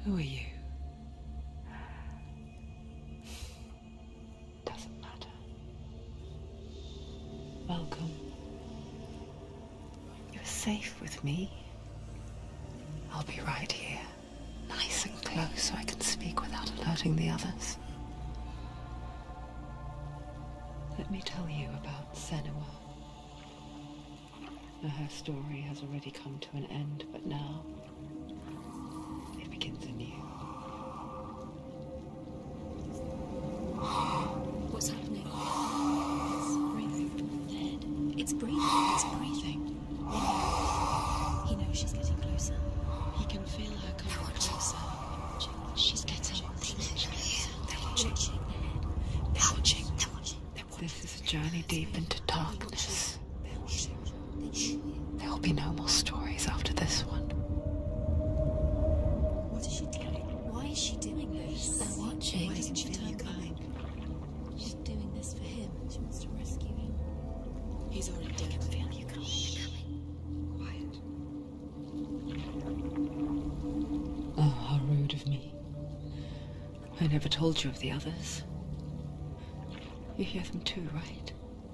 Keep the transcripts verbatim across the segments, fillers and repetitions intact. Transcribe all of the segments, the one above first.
Who are you? Doesn't matter. Welcome. You're safe with me. I'll be right here, nice and close so I can speak without alerting the others. Let me tell you about Senua. Her story has already come to an end, but now it begins anew. What's happening? It's breathing. Dead. It's breathing. It's breathing. He knows she's getting closer. He can feel her coming closer. She's getting closer. They're watching. They're watching. They're watching. This is a journey deep into darkness. There will be no more stories after this one. What is she doing? Why is she doing this? They're watching. Why doesn't she turn back? She's doing this for him. She wants to rescue him. He's already dead. He can feel you coming. Quiet. Oh, how rude of me. I never told you of the others. You hear them too, right?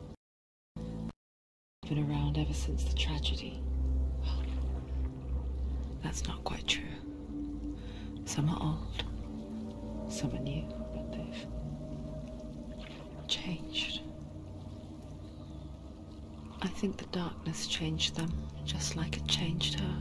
Been around ever since the tragedy. Well, that's not quite true. Some are old, some are new, but they've changed. I think the darkness changed them, just like it changed her.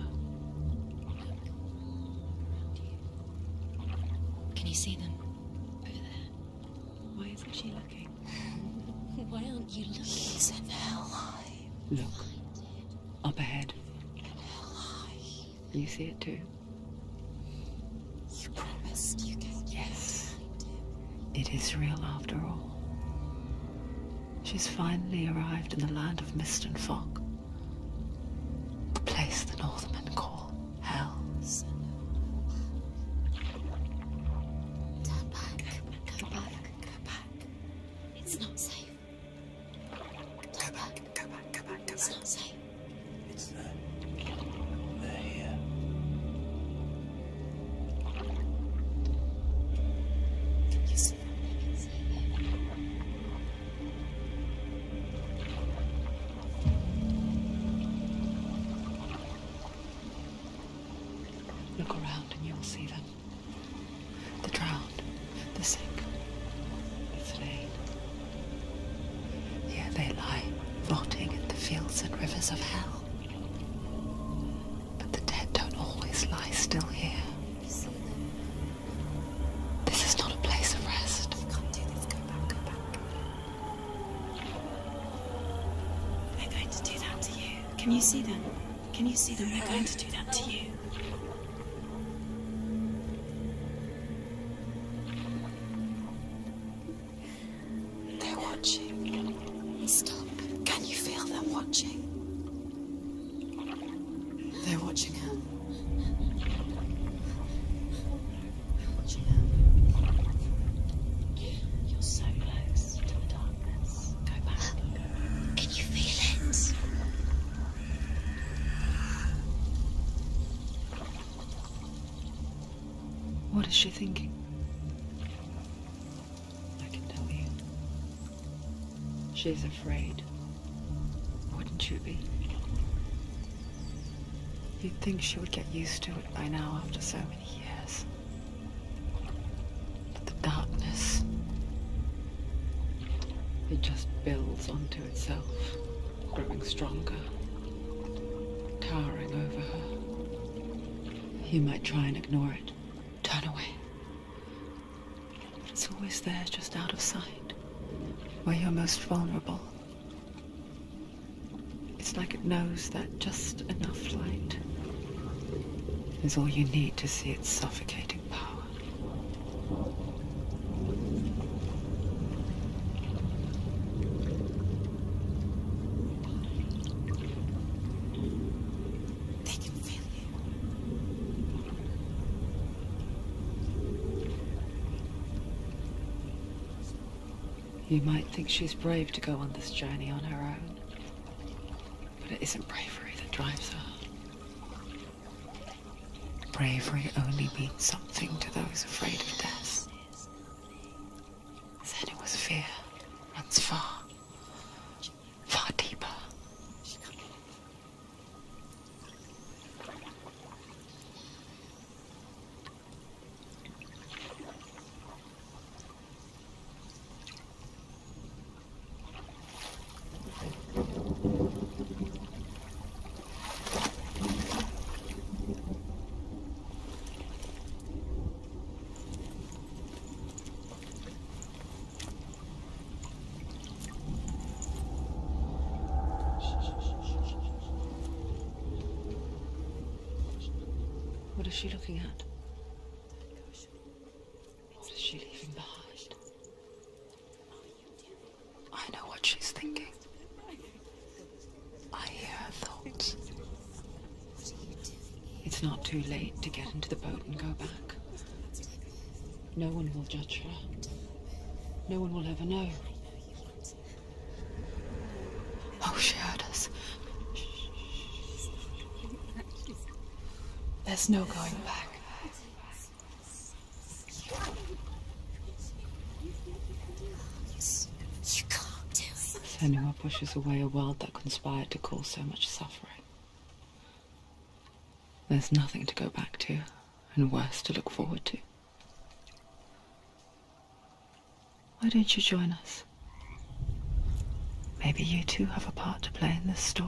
Can you see them? Over there. Why isn't she looking? Why aren't you looking? He's in hell high. Look, up ahead. You see it too? You promised you gave. Yes. It is real after all. She's finally arrived in the land of mist and fog. The place the Northmen call hell. Turn back. Go back. Go back. It's not safe. Go back, go back, go back, go It's back. not safe. It's there. They're here. You see them? I can see them. Look around and you'll see them. The drowned, the sick, the slain. Here they lie, rotting in the fields and rivers of hell. But the dead don't always lie still here. You see them? This is not a place of rest. You can't do this. Go back. Go back. They're going to do that to you. Can you see them? Can you see them? They're going to do that to you. They're watching. Stop. Can you feel them watching? They're watching her. They're watching her. You're so close to the darkness. Go back. Can you feel it? What is she thinking? I can tell you. She's afraid. Wouldn't you be? You'd think she would get used to it by now after so many years. But the darkness, it just builds onto itself, growing stronger, towering over her. You might try and ignore it, turn away. But it's always there, just out of sight, where you're most vulnerable. It's like it knows that just enough light is all you need to see its suffocating power. They can feel you. You might think she's brave to go on this journey on her own, but it isn't bravery that drives her. Bravery only means something she looking at? What is she leaving behind? I know what she's thinking. I hear her thoughts. It's not too late to get into the boat and go back. No one will judge her. No one will ever know. Oh, she heard us. There's no going back. You can't do it. Senua pushes away a world that conspired to cause so much suffering. There's nothing to go back to, and worse to look forward to. Why don't you join us? Maybe you too have a part to play in this story.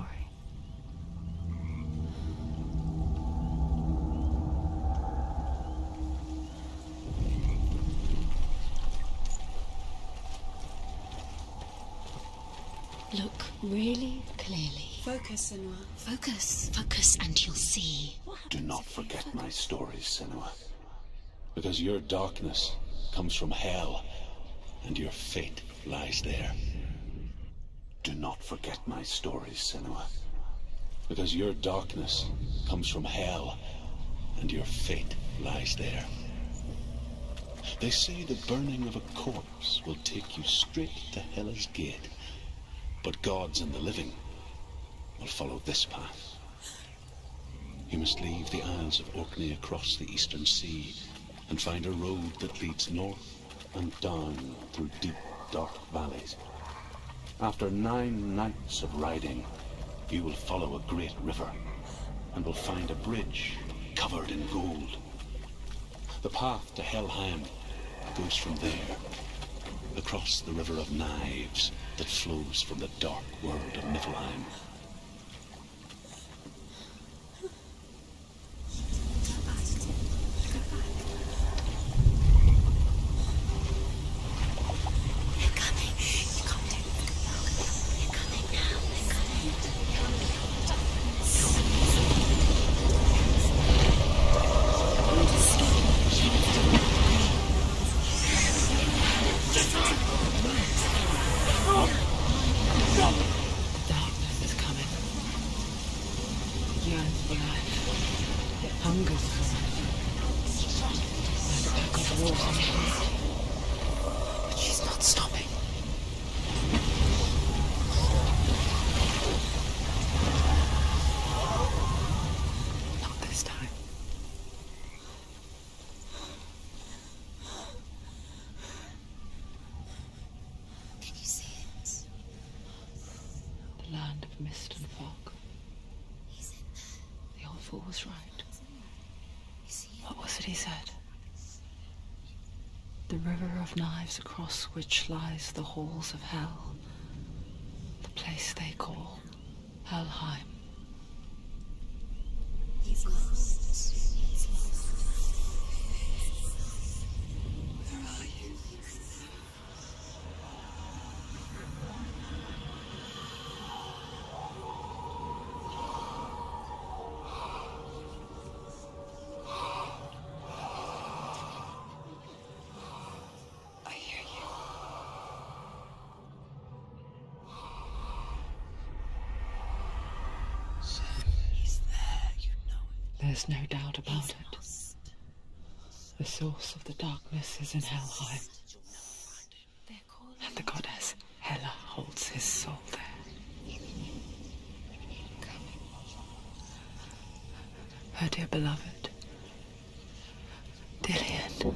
Look really clearly. Focus, Senua. Focus, focus, and you'll see. Do not forget my stories, Senua. Because your darkness comes from hell, and your fate lies there. Do not forget my stories, Senua. Because your darkness comes from hell, and your fate lies there. They say the burning of a corpse will take you straight to Hela's gate. But gods and the living will follow this path. You must leave the Isles of Orkney across the eastern sea and find a road that leads north and down through deep, dark valleys. After nine nights of riding, you will follow a great river and will find a bridge covered in gold. The path to Helheim goes from there, across the River of Knives that flows from the dark world of Niflheim. Mist and fog. The old fool was right. What was it he said? The river of knives across which lies the halls of hell. The place they call Helheim. He's lost. He's lost. Where are you? There's no doubt about it. The source of the darkness is in Helheim, and the goddess Hela holds his soul there. Her dear beloved, Dillian.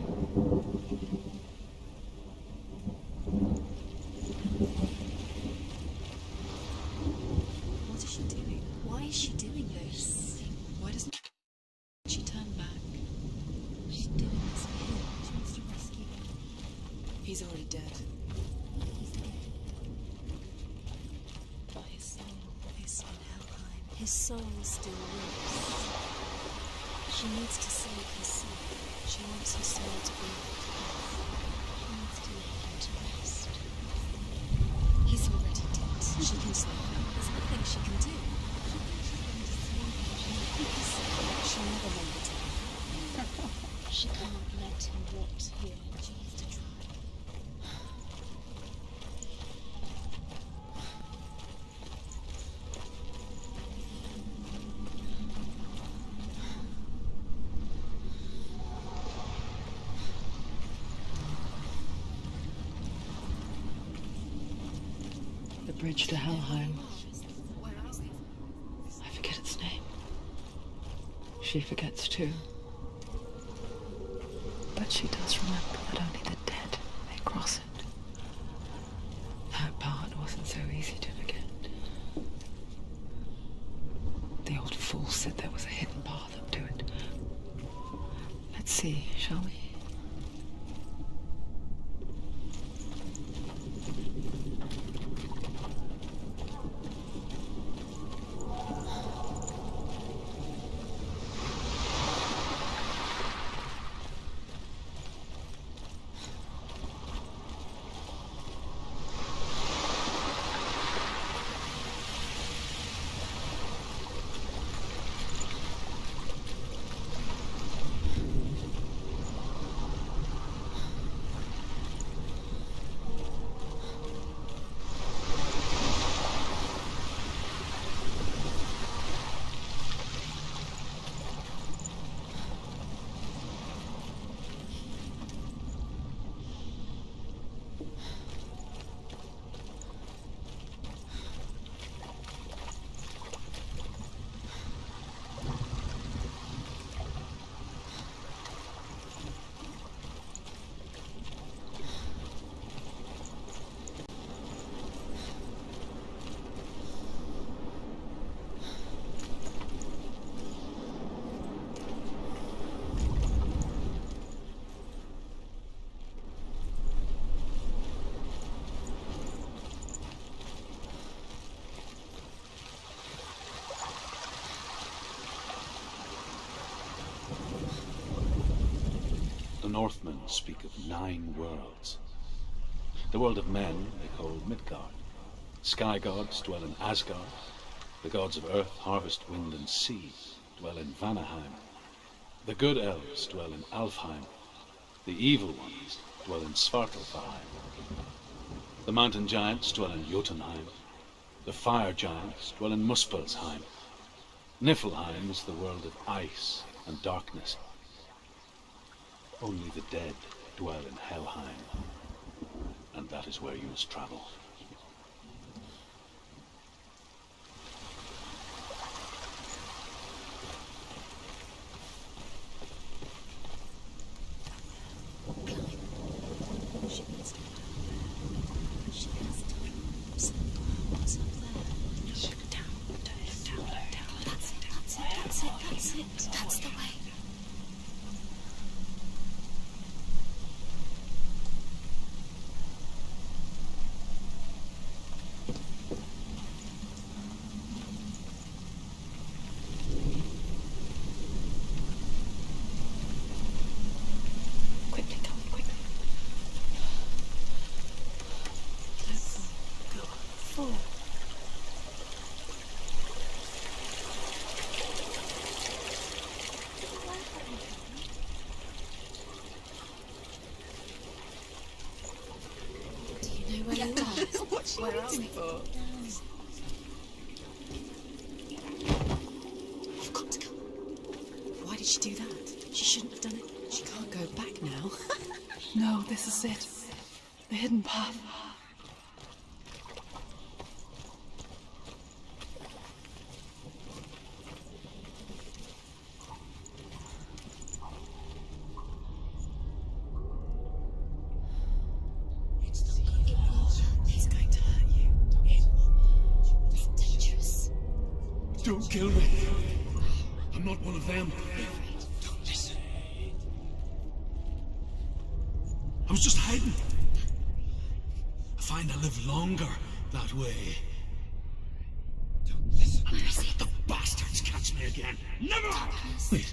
What is she doing? Why is she doing this? Why doesn't she turn back? She's doing this for him. She wants to rescue him. He's already dead. But his soul is in Helheim. His soul still lives. She needs to save his soul. She wants his soul to be with her. She needs to leave him to rest. He's already dead. She can save him. There's nothing she can do. She never wanted to. can't let him rot here. Choose to try. The bridge to Helheim. I forget its name. She forgets too. But she does remember that only the dead may cross it. That part wasn't so easy to forget. The old fool said there was a hidden path up to it. Let's see, shall we? The Northmen speak of nine worlds. The world of men they call Midgard. Sky gods dwell in Asgard. The gods of earth, harvest, wind and sea dwell in Vanaheim. The good elves dwell in Alfheim. The evil ones dwell in Svartalfheim. The mountain giants dwell in Jotunheim. The fire giants dwell in Muspelheim. Niflheim is the world of ice and darkness. Only the dead dwell in Helheim, and that is where you must travel. She needs to go there. She has to close. What's up there? Look down, down, down, down. That's it, that's it, that's it, that's it. That's the way. Where are we for? You've got to go. Why did she do that? She shouldn't have done it. She can't go back now. No, this is it. The hidden path. Don't kill me. I'm not one of them. Don't listen. I was just hiding. I find I live longer that way. Don't listen. Never let the bastards catch me again. Never! Wait.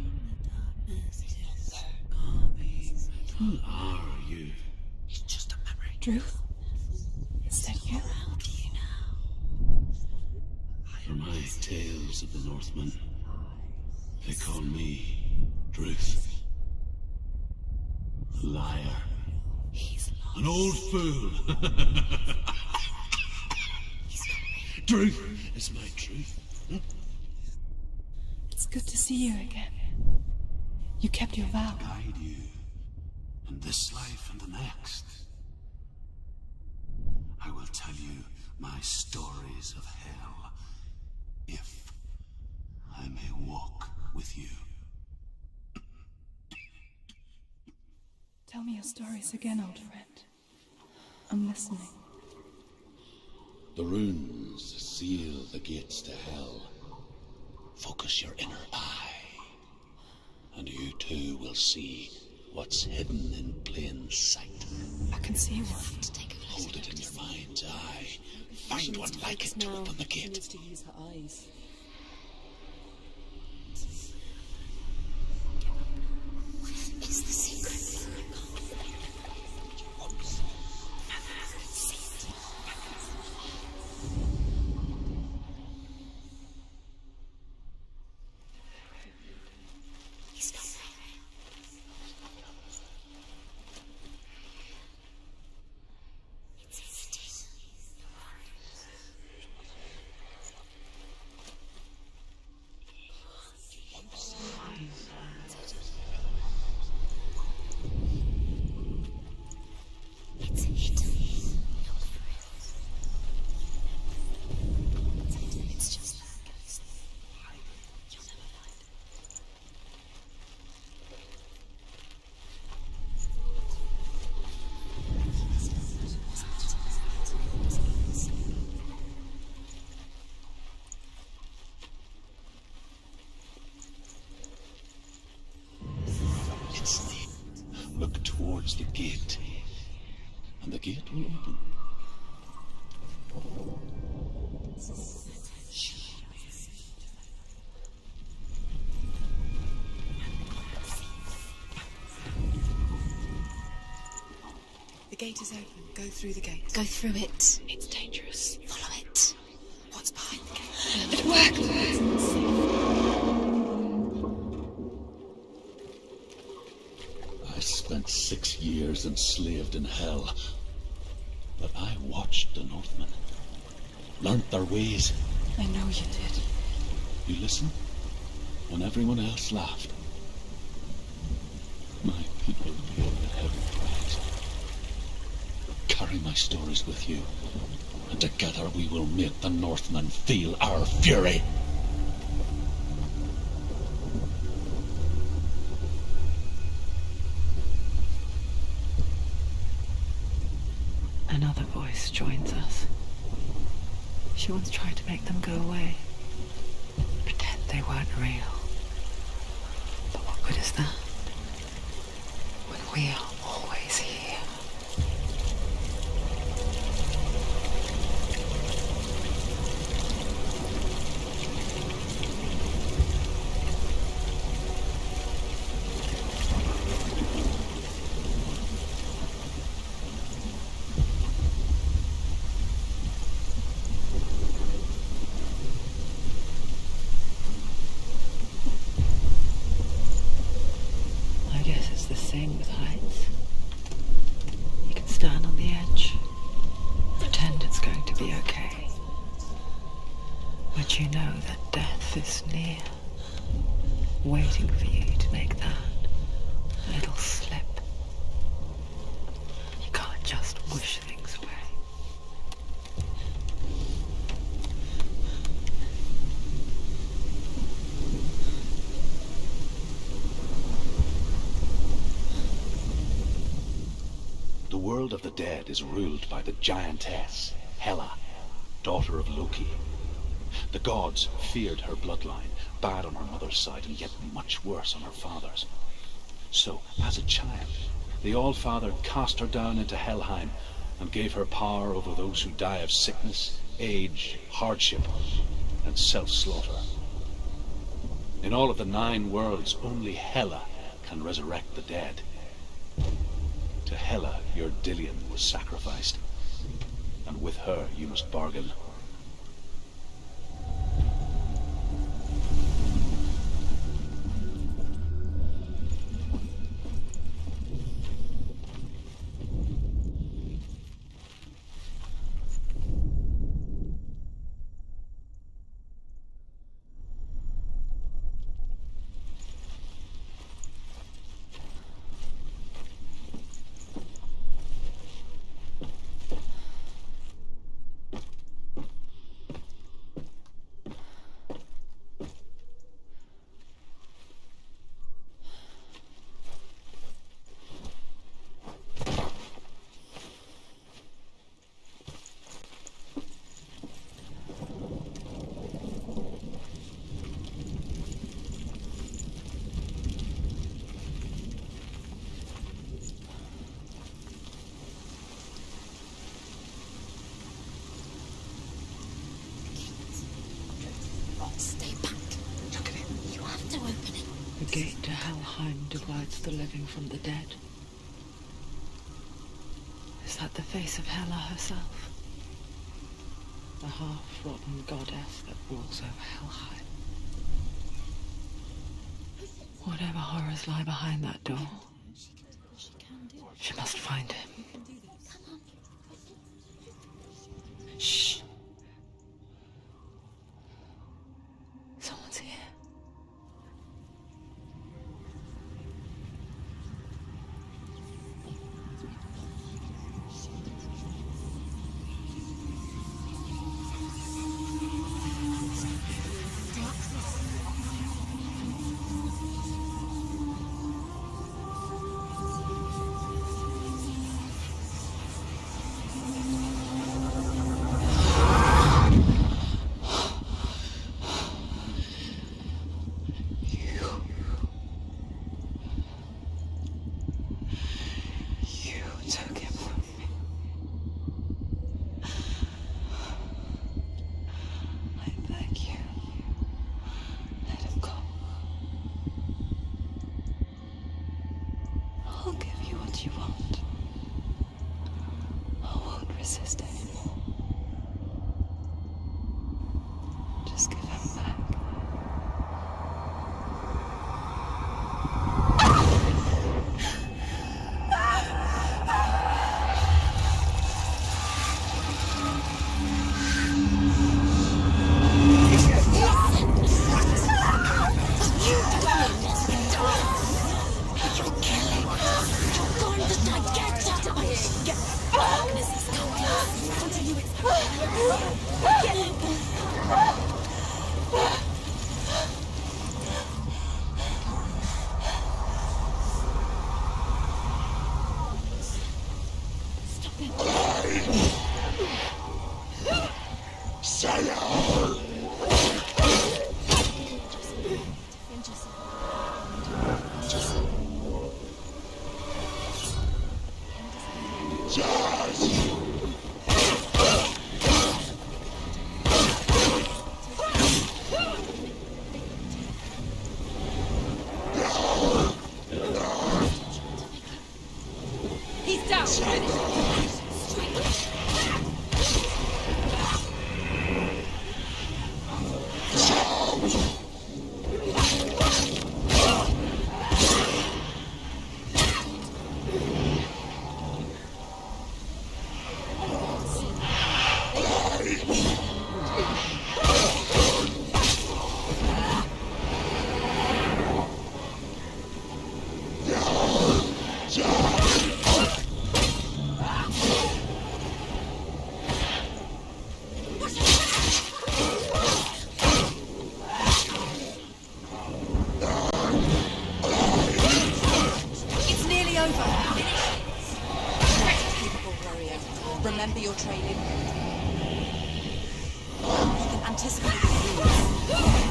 Who are you? It's just a memory. Truth? Is that you? For my tales of the Northmen, they call me Druth. Liar. He's lost. An old fool. He's got me. Truth is my truth. Hmm? It's good to see you again. You kept your vow. Guide you in this life and the next. I will tell you my stories of hell, if I may walk with you. Tell me your stories again, old friend. I'm listening. The runes seal the gates to hell. Focus your inner eye, and you too will see what's hidden in plain sight. I can see one. To take a closer Hold it in look. your mind's eye. Find one like it to open the She gate. needs to use her eyes. It's the secret. He's not there. It's his. It's hidden. Look for it. It's just that ghost. You'll never find it. It's the... Look towards the gate, and the gate will open. The gate is open. Go through the gate. Go through it. It's dangerous. Follow it. What's behind the gate? It worked. I spent six years enslaved in hell, but I watched the Northmen, learnt their ways. I know you did. You listen when everyone else laughed. My people paid the heavy price. Carry my stories with you, and together we will make the Northmen feel our fury. Another voice joins us. She once tried to make them go away. Pretend they weren't real. But what good is that? When we are always here. I guess it's the same with heights. You can stand on the edge, pretend it's going to be okay. But you know that death is near, waiting for you to make that little slip. You can't just wish things away. The world of the dead is ruled by the giantess, Hela, daughter of Loki. The gods feared her bloodline, bad on her mother's side and yet much worse on her father's. So, as a child, the All-Father cast her down into Helheim and gave her power over those who die of sickness, age, hardship, and self-slaughter. In all of the nine worlds, only Hela can resurrect the dead. To Hela, your Dillion was sacrificed, and with her you must bargain. gate to Helheim divides the living from the dead. Is that the face of Hela herself? The half-rotten goddess that rules over Helheim. Whatever horrors lie behind that door, she must find him. Shh. Someone's here. Remember your training. You can anticipate the rules.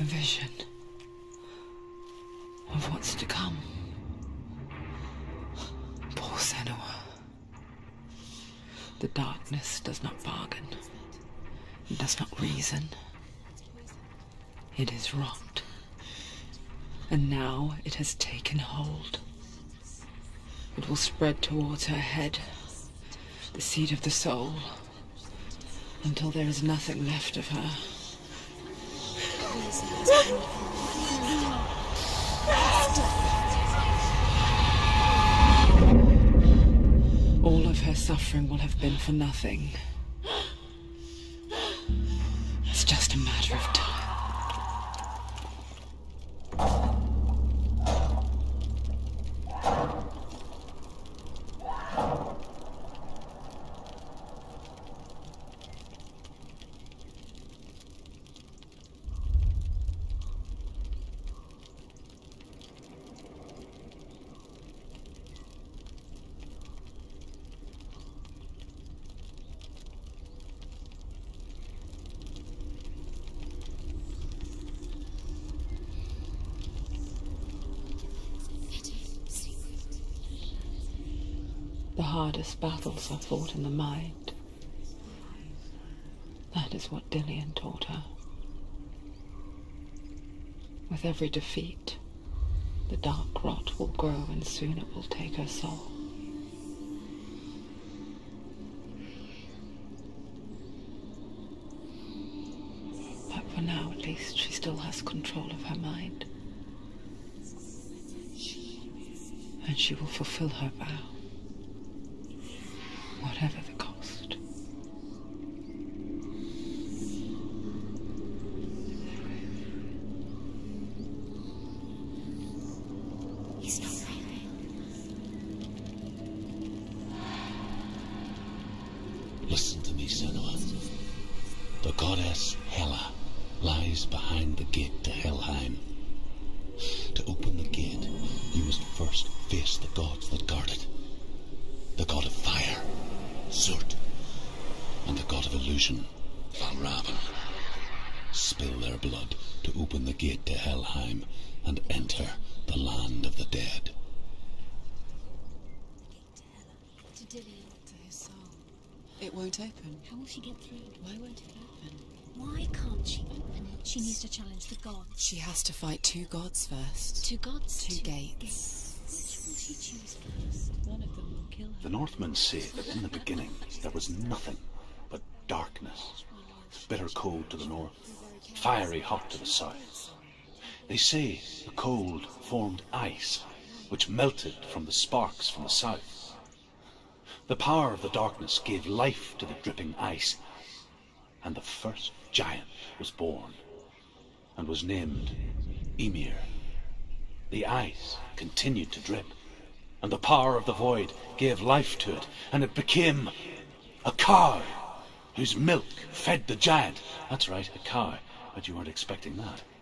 A vision of what's to come. Poor Senua. The darkness does not bargain. It does not reason. It is rot. And now it has taken hold. It will spread towards her head, the seat of the soul, until there is nothing left of her. All of her suffering will have been for nothing. It's just a matter of time. The hardest battles are fought in the mind. That is what Dillian taught her. With every defeat, the dark rot will grow and soon it will take her soul. But for now, at least, she still has control of her mind. And she will fulfill her vow. Whatever the cost. He's not real. Listen to me, Senua. The goddess Hela lies behind the gate to Helheim. To open the gate, you must first face the gods that guard it. The god of fire, Surt, and the god of illusion, Valravan. Spill their blood to open the gate to Helheim and enter the land of the dead. To Dillian. To his soul. It won't open. How will she get through? Why won't it open? Why can't she open it? She needs to challenge the gods. She has to fight two gods first. Two gods? Two, two gates. gates. Which will she choose first? One of them will kill her. The Northmen say that in the beginning there was nothing but darkness. Bitter cold to the north, fiery hot to the south. They say the cold formed ice, which melted from the sparks from the south. The power of the darkness gave life to the dripping ice, and the first giant was born, and was named Ymir. The ice continued to drip, and the power of the void gave life to it, and it became a cow, whose milk fed the giant. That's right, a cow, but you weren't expecting that.